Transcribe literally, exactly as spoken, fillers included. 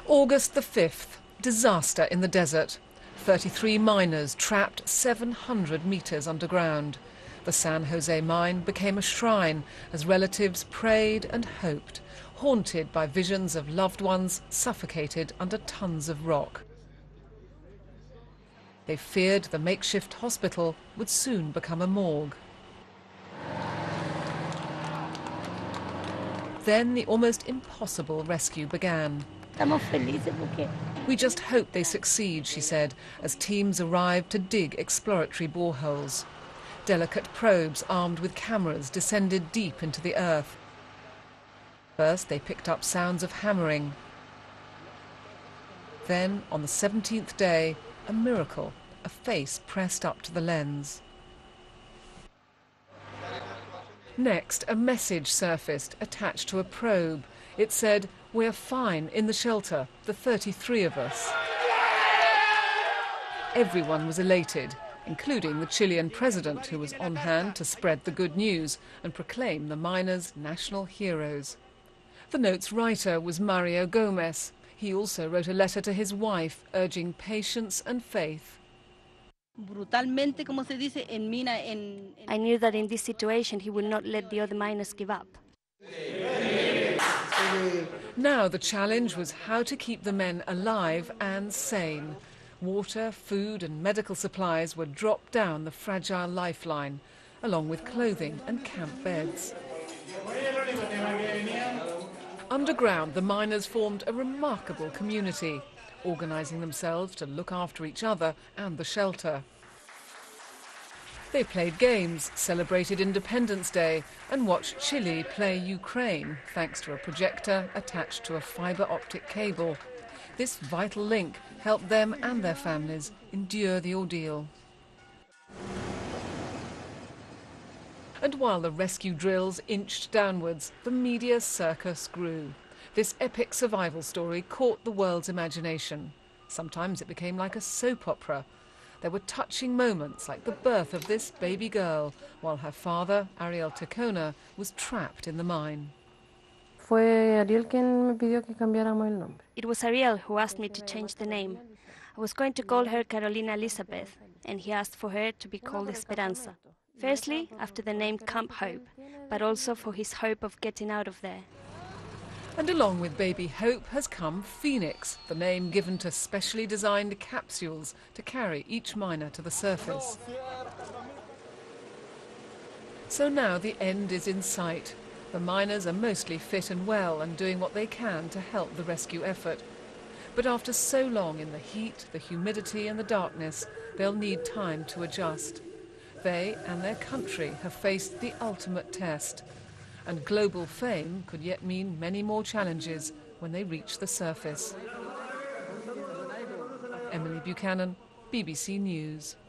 August the fifth, disaster in the desert. thirty-three miners trapped seven hundred metres underground. The San Jose mine became a shrine as relatives prayed and hoped, haunted by visions of loved ones suffocated under tons of rock. They feared the makeshift hospital would soon become a morgue. Then the almost impossible rescue began. We just hope they succeed, she said, as teams arrived to dig exploratory boreholes. Delicate probes armed with cameras descended deep into the earth. First, they picked up sounds of hammering. Then, on the seventeenth day, a miracle, a face pressed up to the lens. Next, a message surfaced attached to a probe. It said, "We're fine in the shelter, the thirty-three of us." Everyone was elated, including the Chilean president, who was on hand to spread the good news and proclaim the miners national heroes. The note's writer was Mario Gomez. He also wrote a letter to his wife, urging patience and faith. I knew that in this situation he would not let the other miners give up. Now the challenge was how to keep the men alive and sane. Water, food and medical supplies were dropped down the fragile lifeline, along with clothing and camp beds. Underground, the miners formed a remarkable community, organising themselves to look after each other and the shelter. They played games, celebrated Independence Day and watched Chile play Ukraine thanks to a projector attached to a fibre optic cable. This vital link helped them and their families endure the ordeal. And while the rescue drills inched downwards, the media circus grew. This epic survival story caught the world's imagination. Sometimes it became like a soap opera. There were touching moments like the birth of this baby girl, while her father, Ariel Tacona, was trapped in the mine. It was Ariel who asked me to change the name. I was going to call her Carolina Elizabeth, and he asked for her to be called Esperanza. Firstly, after the name Camp Hope, but also for his hope of getting out of there. And along with Baby Hope has come Phoenix, the name given to specially designed capsules to carry each miner to the surface. So now the end is in sight. The miners are mostly fit and well and doing what they can to help the rescue effort. But after so long in the heat, the humidity and the darkness, they'll need time to adjust. They and their country have faced the ultimate test. And global fame could yet mean many more challenges when they reach the surface. Emily Buchanan, B B C News.